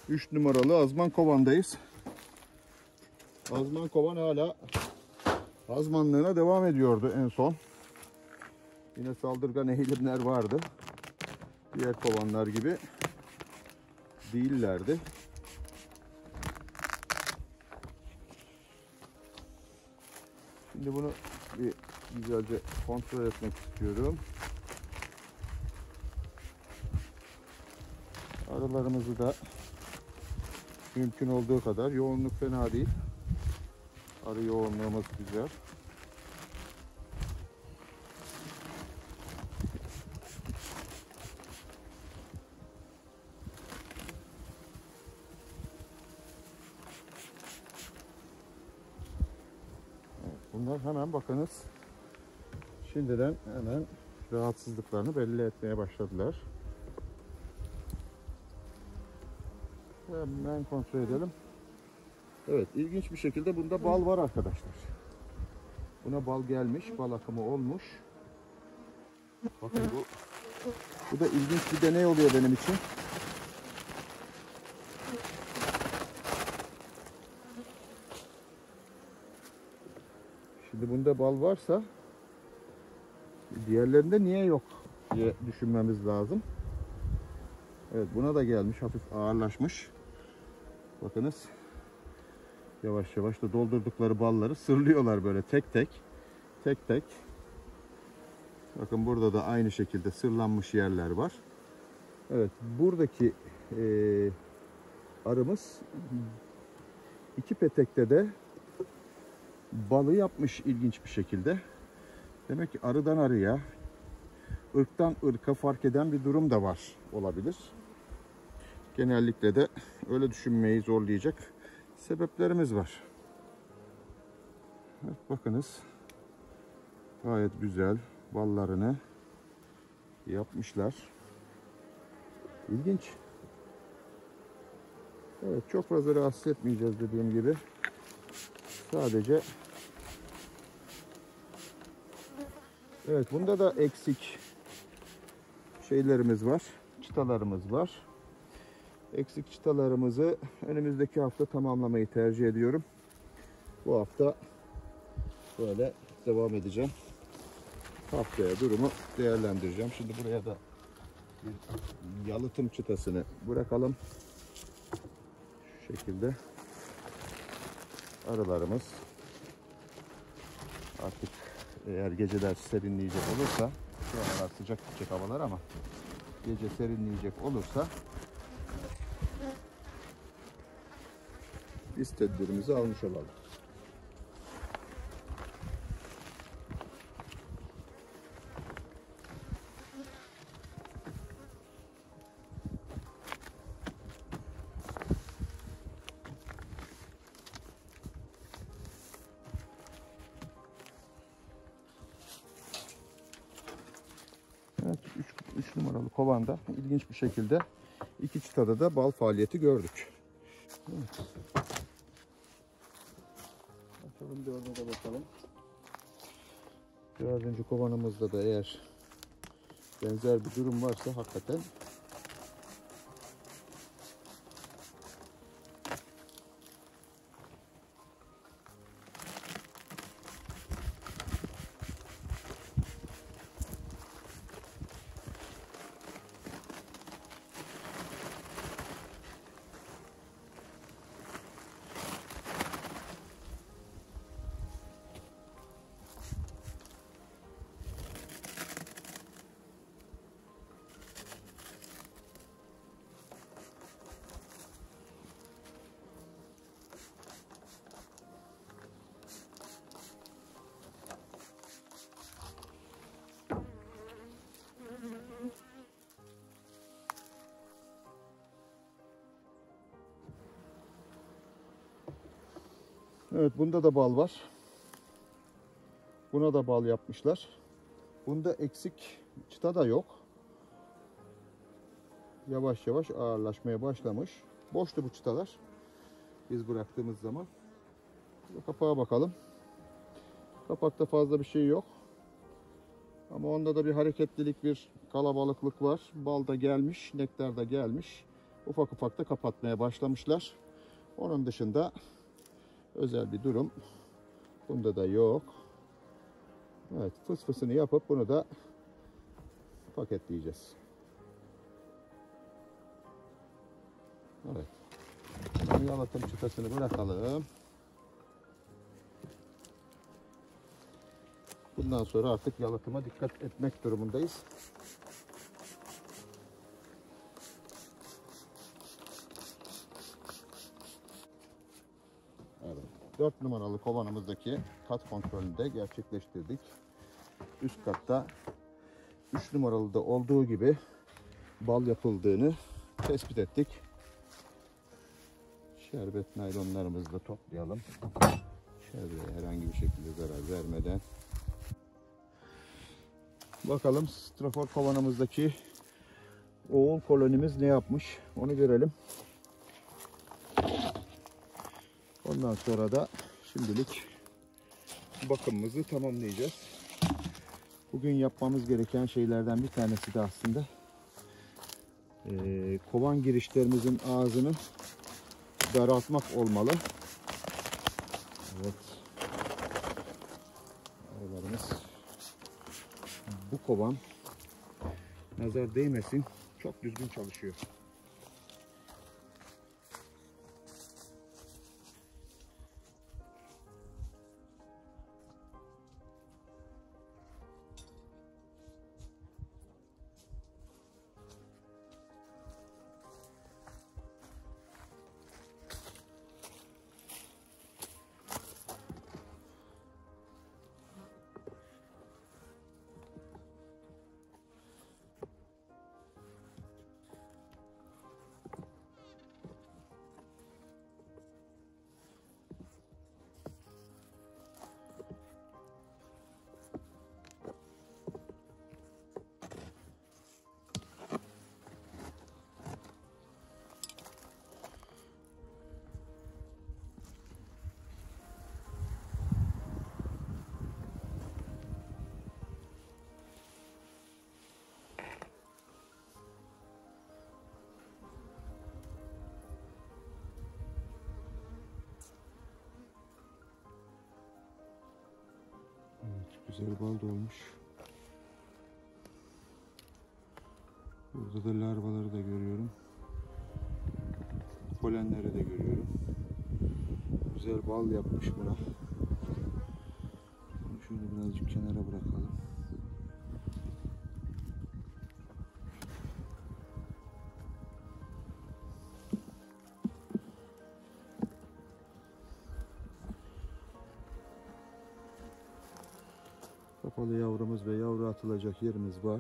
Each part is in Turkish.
3 numaralı Azman Kovan'dayız. Azman Kovan hala azmanlığına devam ediyordu en son. Yine saldırgan eğilimler vardı. Diğer kovanlar gibi değillerdi. Şimdi bunu bir güzelce kontrol etmek istiyorum. Arılarımızı da mümkün olduğu kadar, yoğunluk fena değil. Arı yoğunluğumuz güzel. Evet, bunlar hemen bakınız şimdiden hemen rahatsızlıklarını belli etmeye başladılar. Hemen kontrol edelim. Evet, ilginç bir şekilde bunda bal var arkadaşlar. Buna bal gelmiş, bal akımı olmuş. Bakın bu da ilginç bir deney oluyor benim için. Şimdi bunda bal varsa diğerlerinde niye yok diye düşünmemiz lazım. Evet, buna da gelmiş, hafif ağırlaşmış. Bakınız. Yavaş yavaş da doldurdukları balları sırlıyorlar böyle tek tek. Tek tek. Bakın burada da aynı şekilde sırlanmış yerler var. Evet, buradaki arımız iki petekte de balı yapmış ilginç bir şekilde. Demek ki arıdan arıya, ırktan ırka fark eden bir durum da var olabilir. Genellikle de öyle düşünmeyi zorlayacak sebeplerimiz var. Evet, bakınız gayet güzel ballarını yapmışlar. İlginç. Evet, çok fazla rahatsız etmeyeceğiz dediğim gibi. Sadece evet, bunda da eksik şeylerimiz var. Çıtalarımız var. Eksik çıtalarımızı önümüzdeki hafta tamamlamayı tercih ediyorum. Bu hafta böyle devam edeceğim. Haftaya durumu değerlendireceğim. Şimdi buraya da bir yalıtım çıtasını bırakalım. Şu şekilde arılarımız artık eğer geceler serinleyecek olursa, şu aralar sıcak gidecek havalar ama gece serinleyecek olursa biz tedbirimizi almış olalım. Evet, 3 numaralı kovanda ilginç bir şekilde iki çıtada da bal faaliyeti gördük. Evet. Açalım, dördüne de bakalım. Dördüncü kovanımızda da eğer benzer bir durum varsa hakikaten evet, bunda da bal var. Buna da bal yapmışlar. Bunda eksik çıta da yok. Yavaş yavaş ağırlaşmaya başlamış. Boştu bu çıtalar biz bıraktığımız zaman. Kapağa bakalım. Kapakta fazla bir şey yok. Ama onda da bir hareketlilik, bir kalabalıklık var. Bal da gelmiş, nektar da gelmiş. ufak ufak da kapatmaya başlamışlar. Onun dışında özel bir durum bunda da yok. Evet, fısfısını yapıp bunu da paketleyeceğiz. Evet. Yalıtım çıtasını bırakalım. Bundan sonra artık yalıtıma dikkat etmek durumundayız. Evet. 4 numaralı kovanımızdaki kat kontrolünü de gerçekleştirdik. Üst katta 3 numaralı da olduğu gibi bal yapıldığını tespit ettik. Şerbet naylonlarımızı da toplayalım. Şerbete herhangi bir şekilde zarar vermeden. Bakalım strafor kovanımızdaki oğul kolonimiz ne yapmış onu görelim. Ondan sonra da şimdilik bakımımızı tamamlayacağız. Bugün yapmamız gereken şeylerden bir tanesi de aslında kovan girişlerimizin ağzını daraltmak olmalı. Evet. Aralarımız bu kovan nazar değmesin çok düzgün çalışıyor. Güzel bal dolmuş. Burada da larvaları da görüyorum. Polenleri de görüyorum. Güzel bal yapmış buna. Bunu şöyle birazcık kenara bırakalım. Kapalı yavrumuz ve yavru atılacak yerimiz var.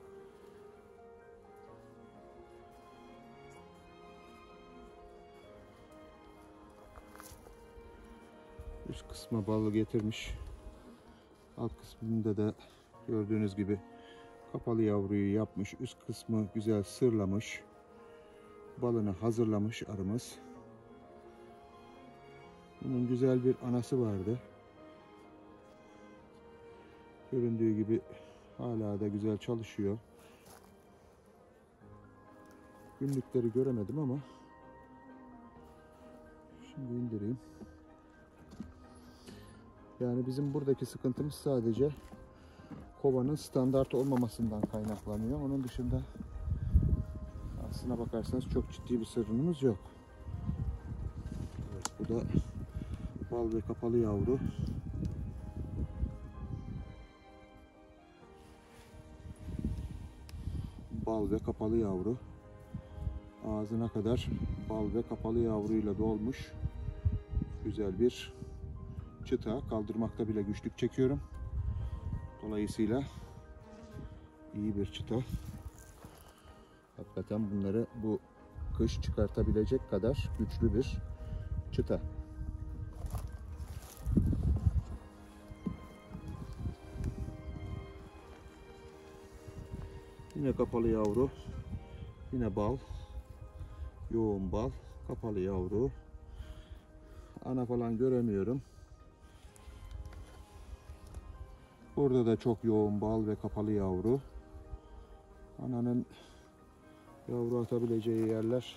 Üst kısma balı getirmiş. Alt kısmında da gördüğünüz gibi kapalı yavruyu yapmış. Üst kısmı güzel sırlamış. Balını hazırlamış arımız. Bunun güzel bir anası vardı. Göründüğü gibi hala da güzel çalışıyor. Günlükleri göremedim ama şimdi indireyim. Yani bizim buradaki sıkıntımız sadece kovanın standart olmamasından kaynaklanıyor. Onun dışında aslına bakarsanız çok ciddi bir sorunumuz yok. Evet, bu da bal ve kapalı yavru. Bal ve kapalı yavru. Ağzına kadar bal ve kapalı yavruyla dolmuş. Güzel bir çıta. Kaldırmakta bile güçlük çekiyorum. Dolayısıyla iyi bir çıta. Hakikaten bunları bu kış çıkartabilecek kadar güçlü bir çıta. Yine kapalı yavru. Yine bal. Yoğun bal. Kapalı yavru. Ana falan göremiyorum. Burada da çok yoğun bal ve kapalı yavru. Ananın Yavru atabileceği yerler.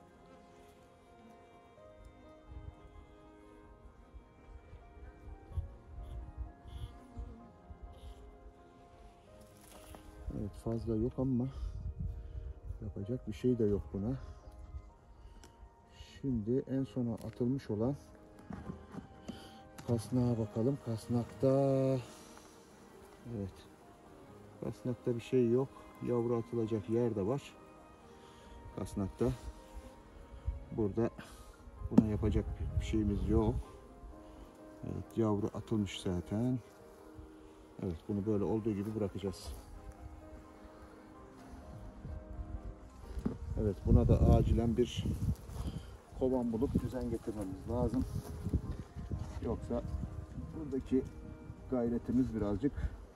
Evet, fazla yok ama yapacak bir şey de yok buna. Şimdi en sona atılmış olan kasnağa bakalım. Kasnakta, evet, kasnakta bir şey yok. Yavru atılacak yer de var. Kasnakta. Burada buna yapacak bir şeyimiz yok. Evet, yavru atılmış zaten. Evet, bunu böyle olduğu gibi bırakacağız. Evet, buna da acilen bir kovan bulup düzen getirmemiz lazım. Yoksa buradaki gayretimiz birazcık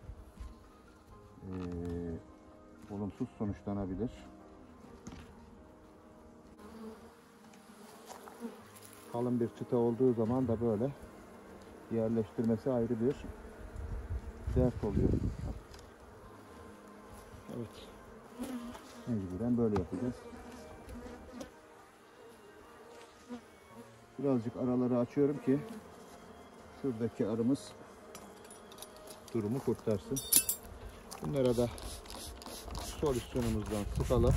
olumsuz sonuçlanabilir. Kalın bir çıta olduğu zaman da böyle yerleştirmesi ayrı bir dert oluyor. Evet. Mecburen böyle yapacağız. Birazcık araları açıyorum ki şuradaki arımız durumu kurtarsın. Bunlara da solüsyonumuzdan sıkalım.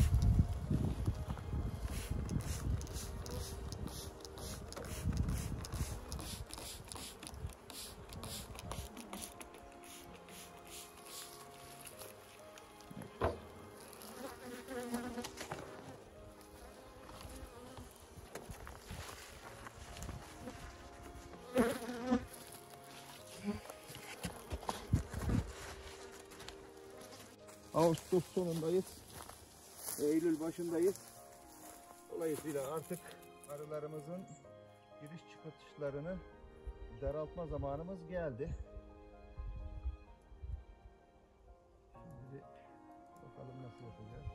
Ağustos sonundayız. Eylül başındayız. Dolayısıyla artık arılarımızın giriş çıkışlarını daraltma zamanımız geldi. Şimdi bakalım nasıl yapacağız.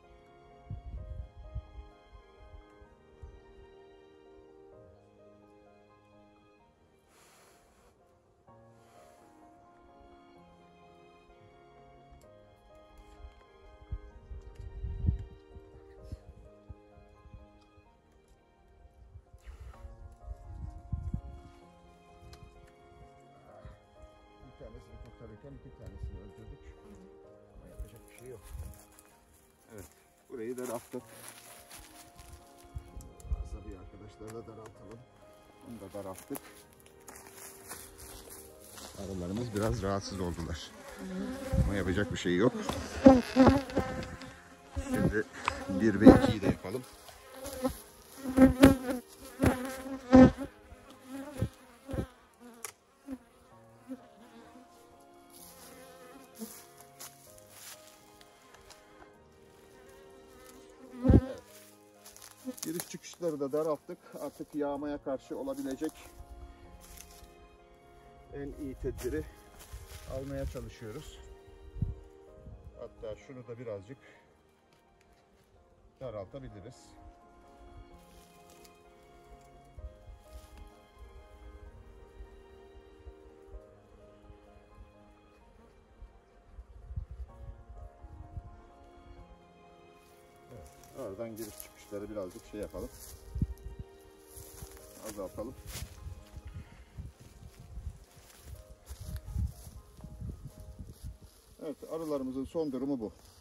Bir tanesini kurtarırken iki tanesini öldürdük. Ama yapacak bir şey yok. Evet, burayı daralttık. Asabi arkadaşları da daraltalım. Onu da daralttık. Arılarımız biraz rahatsız oldular. Ama yapacak bir şey yok. Şimdi 1 ve 2'yi de yapalım. Giriş çıkışları da daralttık. Artık yağmaya karşı olabilecek en iyi tedbiri almaya çalışıyoruz. Hatta şunu da birazcık daraltabiliriz. Evet, oradan giriş çıkışları birazcık şey yapalım. Azaltalım. Evet, arılarımızın son durumu bu.